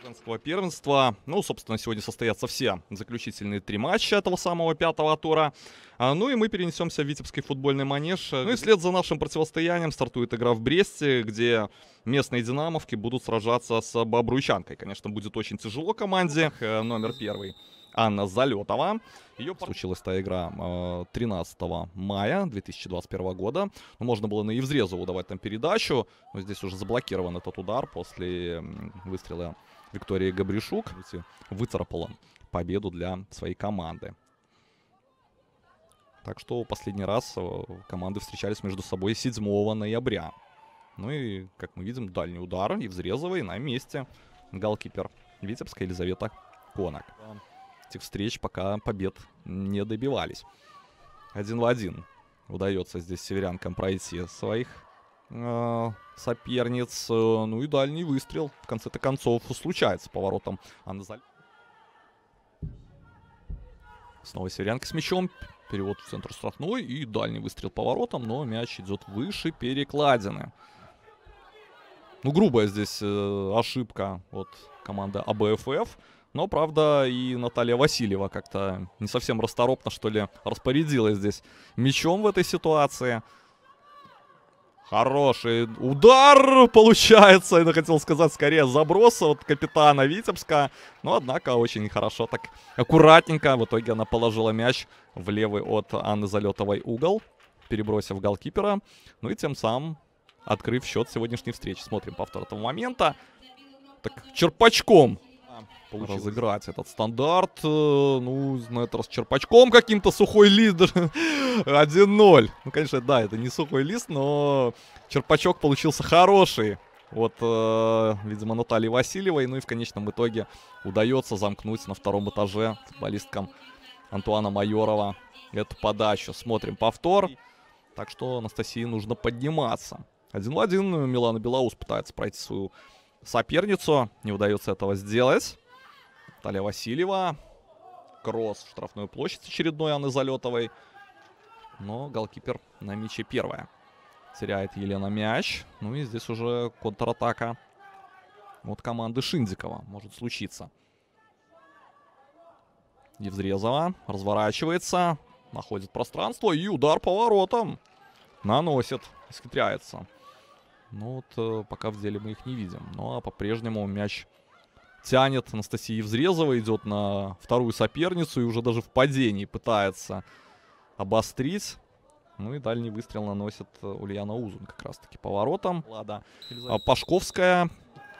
Казахстанского первенства. Ну, собственно, сегодня состоятся все заключительные 3 матча этого самого 5-го тура. Ну и мы перенесемся в Витебский футбольный манеж. Ну и вслед за нашим противостоянием стартует игра в Бресте, где местные динамовки будут сражаться с Бобруйчанкой. Конечно, будет очень тяжело команде. Номер 1 Анна Залетова. Ее случилась та игра 13 мая 2021 года. Можно было на Евзрезову давать там передачу, но здесь уже заблокирован этот удар после выстрела Виктории Габришук. Выцарапала победу для своей команды. Так что последний раз команды встречались между собой 7 ноября. Ну и, как мы видим, дальний удар Евзрезовой на месте. Голкипер Витебска Елизавета Конак. Этих встреч пока побед не добивались. 1-1 удается здесь северянкам пройти своих соперниц. Ну и дальний выстрел в конце-то концов случается поворотом Анны Залетовой. Снова северянка с мячом. Перевод в центр штрафной и дальний выстрел поворотом, но мяч идет выше перекладины. Ну, грубая здесь ошибка от команды АБФФ. Но, правда, и Наталья Васильева как-то не совсем расторопно, что ли, распорядилась здесь мячом в этой ситуации. Хороший удар получается. Я хотел сказать, скорее, заброс от капитана Витебска. Но, однако, очень хорошо, так аккуратненько. В итоге она положила мяч в левый от Анны Залетовой угол, перебросив голкипера. Ну и тем самым открыв счет сегодняшней встречи. Смотрим повтор этого момента. Так, черпачком разыграть этот стандарт. Ну, на этот раз черпачком каким-то, сухой лист даже. 1-0. Ну, конечно, да, это не сухой лист, но черпачок получился хороший. Вот, видимо, Натальи Васильевой. Ну и в конечном итоге удается замкнуть на втором этаже футболисткам Антуана Майорова эту подачу. Смотрим повтор. Так что Анастасии нужно подниматься. 1-1. Милана Белаус пытается пройти свою соперницу. Не удается этого сделать. Наталья Васильева. Кросс в штрафную площадь очередной Анны Залетовой. Но голкипер на мяче первая. Теряет Елена мяч. Ну и здесь уже контратака от команды Шиндикова может случиться. Евзрезова разворачивается. Находит пространство. И удар поворотом. Наносит. Исхитряется. Ну вот пока в деле мы их не видим. Ну а по-прежнему мяч тянет Анастасия Евзрезова. Идет на вторую соперницу. И уже даже в падении пытается обострить. Ну и дальний выстрел наносит Ульяна Узун как раз таки поворотом. Лада Пашковская.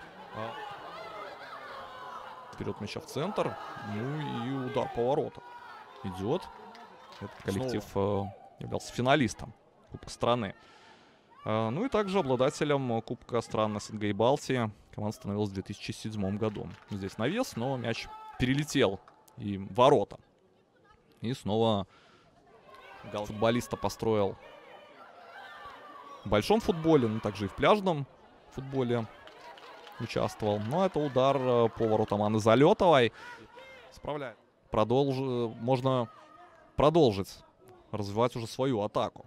Вперед мяча в центр. Ну и удар поворота идет. Этот коллектив являлся финалистом Кубка страны. Ну и также обладателем Кубка стран СНГ и Балтии команда становилась в 2007 году. Здесь навес, но мяч перелетел и в ворота. И снова футболиста построил в большом футболе, но также и в пляжном футболе участвовал. Но это удар по воротам Анны Залетовой. Справляет. Можно продолжить развивать уже свою атаку.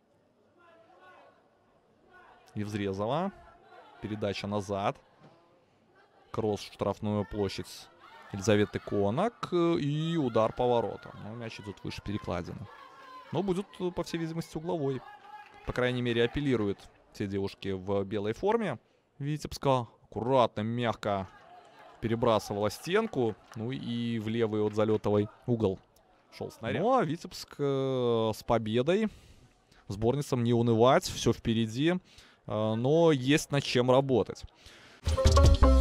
Евзрезова. Передача назад. Кросс в штрафную площадь Елизаветы Конак. И удар по воротам. Но мяч идет выше перекладины. Но будет, по всей видимости, угловой. По крайней мере, апеллируют те девушки в белой форме. Витебска аккуратно, мягко перебрасывала стенку. Ну и в левый от Залетовой угол шел снаряд. Ну а Витебск с победой. Сборницам не унывать, все впереди. Но есть над чем работать.